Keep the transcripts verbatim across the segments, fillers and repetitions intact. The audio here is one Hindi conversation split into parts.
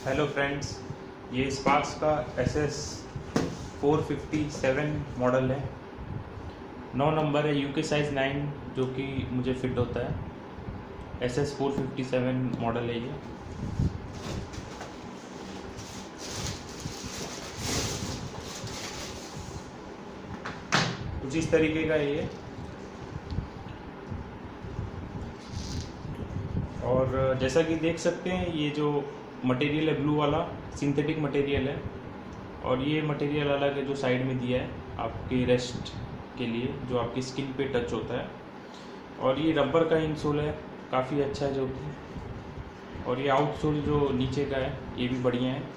हेलो फ्रेंड्स, ये स्पार्क्स का S S four fifty seven model है। नौ नंबर है, यूके साइज़ नाइन, जो कि मुझे फिट होता है। S S four fifty seven model है ये। कुछ इस तरीके का है ये। और जैसा कि देख सकते हैं, ये जो मटेरियल है ब्लू वाला सिंथेटिक मटेरियल है, और ये मटेरियल अलग है जो साइड में दिया है आपके रेस्ट के लिए, जो आपकी स्किन पे टच होता है। और ये रबर का इंसोल है, काफ़ी अच्छा है जो कि। और ये आउटसोल जो नीचे का है ये भी बढ़िया है।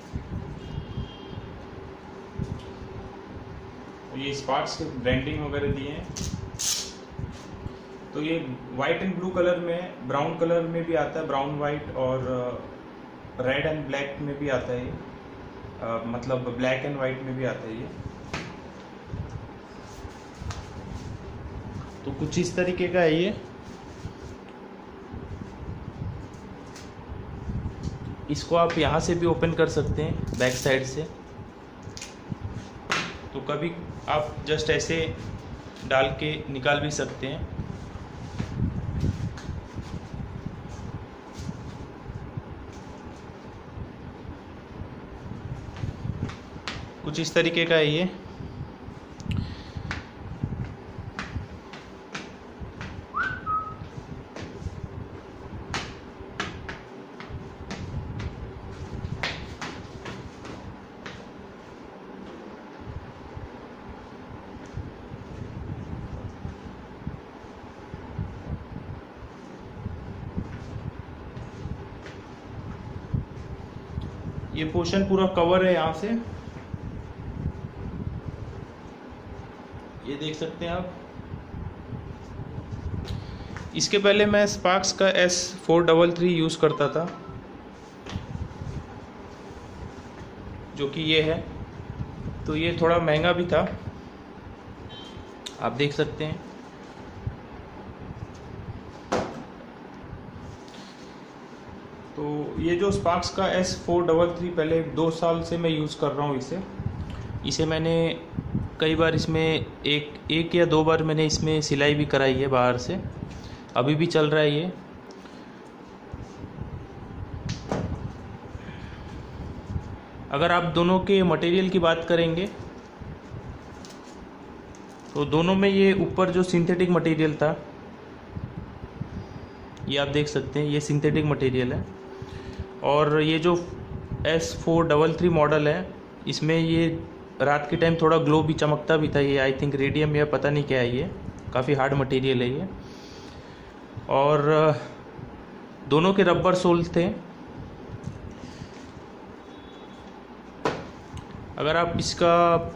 और ये स्पार्क्स के ब्रांडिंग वगैरह दिए हैं। तो ये वाइट एंड ब्लू कलर में, ब्राउन कलर में भी आता है, ब्राउन वाइट, और रेड एंड ब्लैक में भी आता है ये। uh, मतलब ब्लैक एंड वाइट में भी आता है ये। तो कुछ इस तरीके का है ये। इसको आप यहाँ से भी ओपन कर सकते हैं, बैक साइड से। तो कभी आप जस्ट ऐसे डाल के निकाल भी सकते हैं। कुछ इस तरीके का है ये। ये पोर्शन पूरा कवर है यहाँ से, ये देख सकते हैं आप। इसके पहले मैं स्पार्क्स का S four double three use करता था, जो कि ये है। तो ये थोड़ा महंगा भी था, आप देख सकते हैं। तो ये जो स्पार्क्स का एस फोर डबल थ्री पहले दो साल से मैं यूज़ कर रहा हूँ इसे। इसे मैंने कई बार इसमें एक एक या दो बार मैंने इसमें सिलाई भी कराई है बाहर से। अभी भी चल रहा है ये। अगर आप दोनों के मटेरियल की बात करेंगे तो दोनों में ये ऊपर जो सिंथेटिक मटेरियल था, ये आप देख सकते हैं, ये सिंथेटिक मटेरियल है। और ये जो S four double three model है, इसमें ये रात के टाइम थोड़ा ग्लो भी, चमकता भी था। ये आई थिंक रेडियम या पता नहीं क्या है, ये काफ़ी हार्ड मटेरियल है ये। और दोनों के रबर सोल थे। अगर आप इसका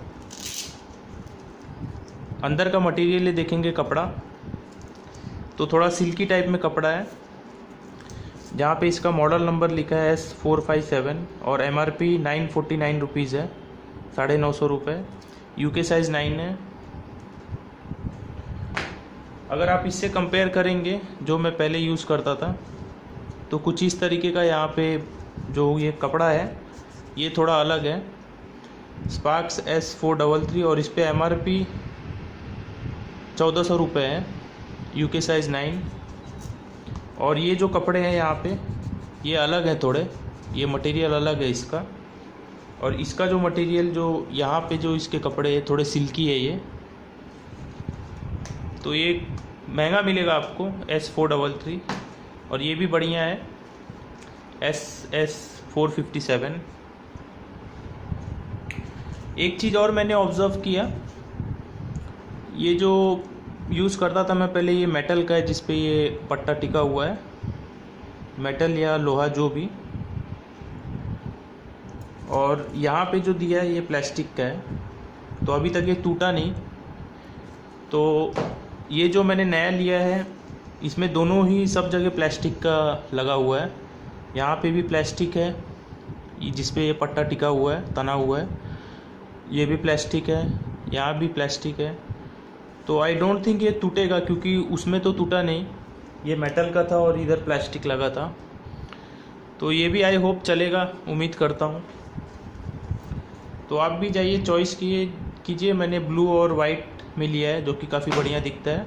अंदर का मटेरियल देखेंगे, कपड़ा, तो थोड़ा सिल्की टाइप में कपड़ा है। जहाँ पे इसका मॉडल नंबर लिखा है एस फोर फाइव सेवन, और M R P nine forty nine rupees है, साढ़े नौ सौ रुपये। यूके साइज़ नाइन है। अगर आप इससे कंपेयर करेंगे जो मैं पहले यूज़ करता था, तो कुछ इस तरीके का यहाँ पे जो ये कपड़ा है ये थोड़ा अलग है। Sparks S four double three, और इस पर एम आर पी चौदह सौ रुपये है, यूके साइज़ नाइन। और ये जो कपड़े हैं यहाँ पे ये अलग है थोड़े, ये मटेरियल अलग है इसका। और इसका जो मटेरियल जो यहाँ पे जो इसके कपड़े हैं थोड़े सिल्की है ये। तो ये महंगा मिलेगा आपको एस फोर डबल थ्री, और ये भी बढ़िया है S S four fifty seven. एक चीज़ और मैंने ऑब्ज़र्व किया, ये जो यूज़ करता था मैं पहले, ये मेटल का है जिस पे ये पट्टा टिका हुआ है, मेटल या लोहा जो भी। और यहाँ पे जो दिया है ये प्लास्टिक का है, तो अभी तक ये टूटा नहीं। तो ये जो मैंने नया लिया है, इसमें दोनों ही सब जगह प्लास्टिक का लगा हुआ है। यहाँ पे भी प्लास्टिक है जिस पे ये पट्टा टिका हुआ है, तना हुआ है, ये भी प्लास्टिक है, यहाँ भी प्लास्टिक है। तो आई डोंट थिंक ये टूटेगा, क्योंकि उसमें तो टूटा नहीं, ये मेटल का था और इधर प्लास्टिक लगा था। तो ये भी आई होप चलेगा, उम्मीद करता हूँ। तो आप भी जाइए चॉइस किए कीजिए। मैंने ब्लू और वाइट में लिया है, जो कि काफ़ी बढ़िया दिखता है।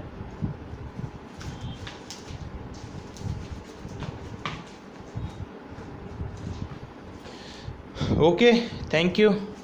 Okay, thank you.